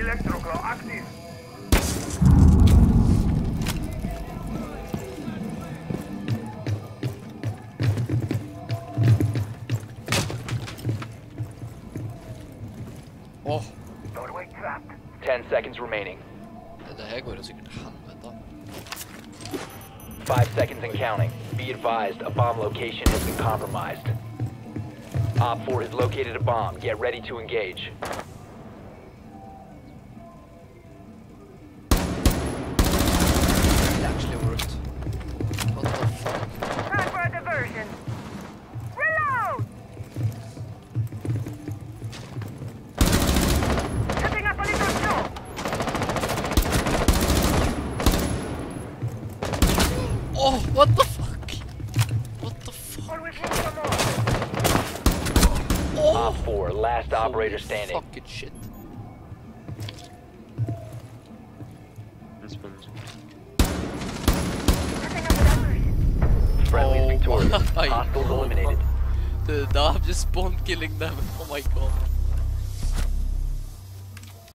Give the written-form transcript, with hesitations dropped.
Electroclaw active. Åh, Doorway trapped. 10 seconds remaining. det här går ju säkert helvete. 5 seconds and counting. Be advised, a bomb location has been compromised. Op 4 has located a bomb. Get ready to engage. It actually worked. What the fuck? Time for a diversion. Reload! Setting up a little show. Oh, what the fuck? What the fuck? Always look for more. Oh! Op 4, last operator standing. Fucking shit. Setting up a diversion. Friendly is Oh victorious. my Hostiles God. eliminated. Dude, now I'm just spawn killing them. Oh my god.